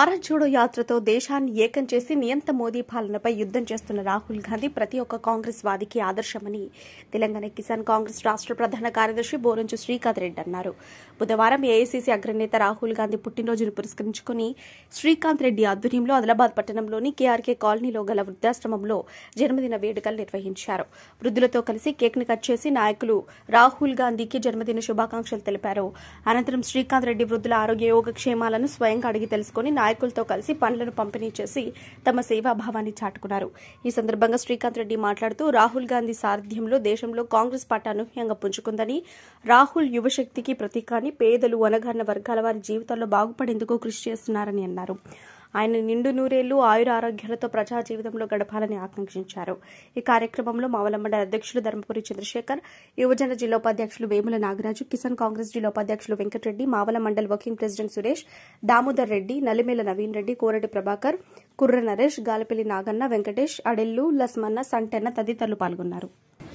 భారత్ జోడో యాత్రతో దేశాన్ని ఏకం చేసి నియంత మోదీ పాలనపై యుద్దం చేస్తున్న రాహుల్ గాంధీ ప్రతి ఒక్క కాంగ్రెస్ వాదికి ఆదర్శమని తెలంగాణ కిసాన్ కాంగ్రెస్ రాష్ట్ర ప్రధాన కార్యదర్శి బోరంచు శ్రీకాంత్ రెడ్డి అన్నారు. బుధవారం ఏఐసీసీ అగ్రనేత రాహుల్ గాంధీ పుట్టినరోజును పురస్కరించుకుని శ్రీకాంత్ రెడ్డి ఆధ్వర్యంలో ఆదిలాబాద్ పట్టణంలోని కేఆర్కే కాలనీలో గల వృద్ధాశ్రమంలో జన్మదిన వేడుకలు నిర్వహించారు. వృద్ధులతో కలిసి కేక్ ని కట్ చేసి నాయకులు రాహుల్ గాంధీకి జన్మదిన శుభాకాంక్షలు తెలిపారు. అనంతరం శ్రీకాంత్ రెడ్డి వృద్ధుల ఆరోగ్య యోగక్షేమాలను స్వయంగా అడిగి తెలుసుకుని నాయకులతో కలిసి పండ్లను పంపిణీ చేసి తమ సేవాభావాన్ని చాటుకున్నారు. ఈ సందర్భంగా శ్రీకాంత్ రెడ్డి మాట్లాడుతూ రాహుల్ గాంధీ సారథ్యంలో దేశంలో కాంగ్రెస్ పార్టీ అనూహ్యంగా పుంజుకుందని, రాహుల్ యువశక్తికి ప్రతీకాని, పేదలు అనగారిన వర్గాల వారి జీవితాల్లో బాగుపడేందుకు కృషి చేస్తున్నారని అన్నారు. ఆయన నిండు నూరేళ్లు ఆయుర ఆరోగ్యాలతో ప్రజా జీవితంలో గడపాలని ఆకాంక్షించారు. ఈ కార్యక్రమంలో మావల మండల అధ్యక్షులు ధర్మపురి చంద్రశేఖర్, యువజన జిల్లా ఉపాధ్యక్షులు వేముల నాగరాజు, కిసాన్ కాంగ్రెస్ జిల్లా ఉపాధ్యక్షులు వెంకటరెడ్డి, మావల మండల్ వర్కింగ్ ప్రెసిడెంట్ సురేష్, దామోదర్ రెడ్డి, నలిమేల నవీన్ రెడ్డి, కోరటి ప్రభాకర్, కుర్ర నరేష్, గాలపల్లి నాగన్న, వెంకటేష్, అడెల్లు, లస్మన్న, సంటెన్న తదితరులు పాల్గొన్నారు.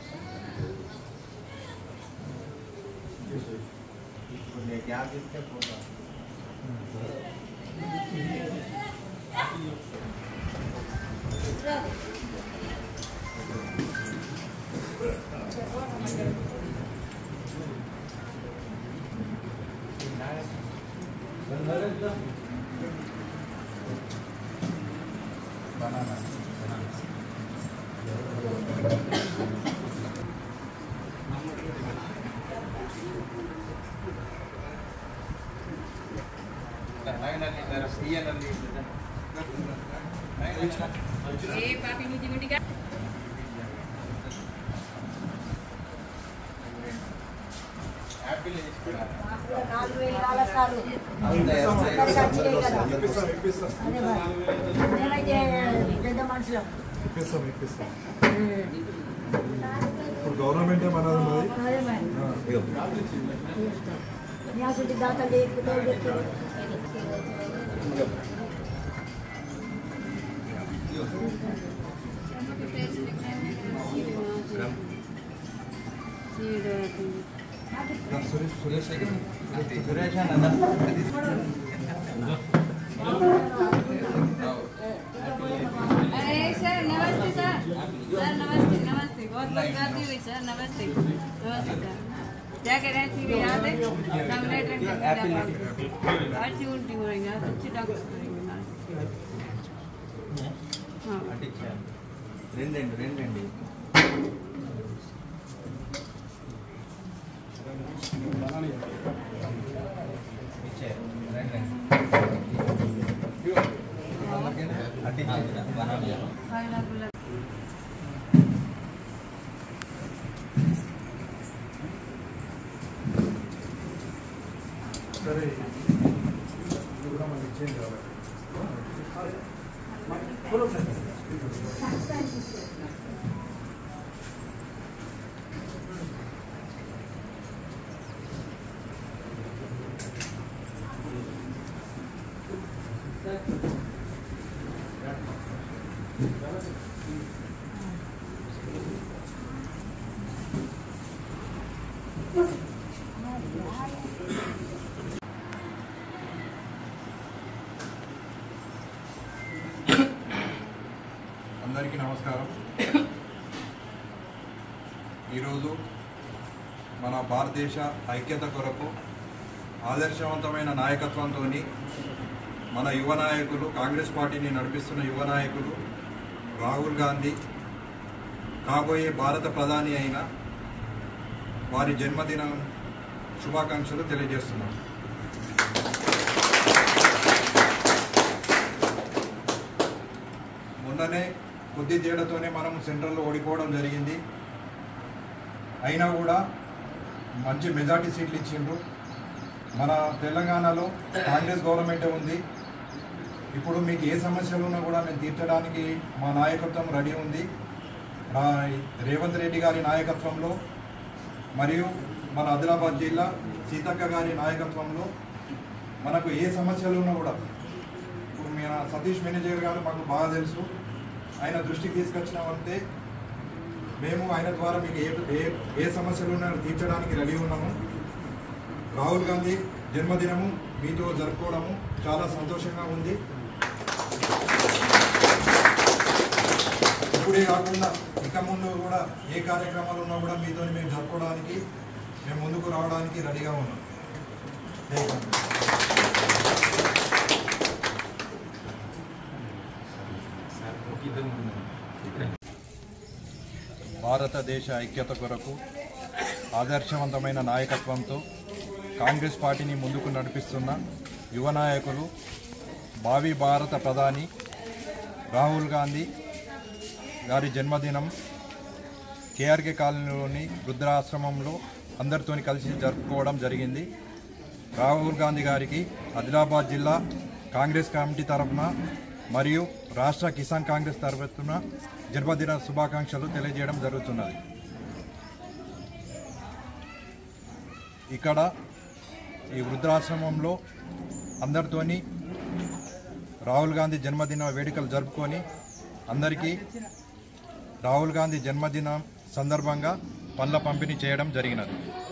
గవర్నమెంట్ సురేష్ सर नमस्ते सर नमस्ते नमस्ते बहुत बहुत गाती हुई सर नमस्ते नमस्ते सर क्या कह रहे हैं सीधे याद है हम लेटर अच्छी उल्टी हो रही है अच्छी डॉक्टर करेंगे हाँ రెండండి సరే ఇది కూడా మనకి ఇచ్చేయండి కాబట్టి అందరికీ నమస్కారం. ఈరోజు మన భారతదేశ ఐక్యత కొరకు ఆదర్శవంతమైన నాయకత్వంతో మన యువ నాయకులు, కాంగ్రెస్ పార్టీని నడిపిస్తున్న యువ నాయకులు రాహుల్ గాంధీ కాబోయే భారత ప్రధాని అయిన వారి జన్మదిన శుభాకాంక్షలు తెలియజేస్తున్నాం. మొన్ననే కొద్ది తేడాతోనే మనం సెంట్రల్లో ఓడిపోవడం జరిగింది. అయినా కూడా మంచి మెజార్టీ సీట్లు ఇచ్చిండ్రు. మన తెలంగాణలో కాంగ్రెస్ గవర్నమెంటే ఉంది. ఇప్పుడు మీకు ఏ సమస్యలు ఉన్నా కూడా మేము తీర్చడానికి మా నాయకత్వం రెడీ ఉంది. రేవంత్ రెడ్డి గారి నాయకత్వంలో మరియు మన ఆదిలాబాద్ జిల్లా సీతక్క గారి నాయకత్వంలో మనకు ఏ సమస్యలు ఉన్నా కూడా ఇప్పుడు మన సతీష్ మేనేజర్ గారు మాకు బాగా తెలుసు. ఆయన దృష్టికి తీసుకొచ్చినామంటే మేము ఆయన ద్వారా మీకు ఏ సమస్యలు ఉన్నాయో తీర్చడానికి రెడీ ఉన్నాము. రాహుల్ గాంధీ జన్మదినము మీతో జరుపుకోవడము చాలా సంతోషంగా ఉంది. ఇప్పుడే కాకుండా ఇక ముందు కూడా ఏ కార్యక్రమాలు ఉన్నా కూడా మీతో మేము జరుపుకోవడానికి మేము ముందుకు రావడానికి రెడీగా ఉన్నాం. భారతదేశ ఐక్యత కొరకు ఆదర్శవంతమైన నాయకత్వంతో కాంగ్రెస్ పార్టీని ముందుకు నడిపిస్తున్న యువ నాయకులు భావి భారత ప్రధాని రాహుల్ గాంధీ గారి జన్మదినం కేఆర్కే కాలనీలోని వృద్ధాశ్రమంలో అందరితో కలిసి జరుపుకోవడం జరిగింది. రాహుల్ గాంధీ గారికి ఆదిలాబాద్ జిల్లా కాంగ్రెస్ కమిటీ తరఫున మరియు రాష్ట్ర కిసాన్ కాంగ్రెస్ తరఫున జన్మదిన శుభాకాంక్షలు తెలియజేయడం జరుగుతున్నది. ఇక్కడ ఈ వృద్ధాశ్రమంలో అందరితోని రాహుల్ గాంధీ జన్మదిన వేడుకలు జరుపుకొని అందరికీ రాహుల్ గాంధీ జన్మదిన సందర్భంగా పండ్ల పంపిణీ చేయడం జరిగినది.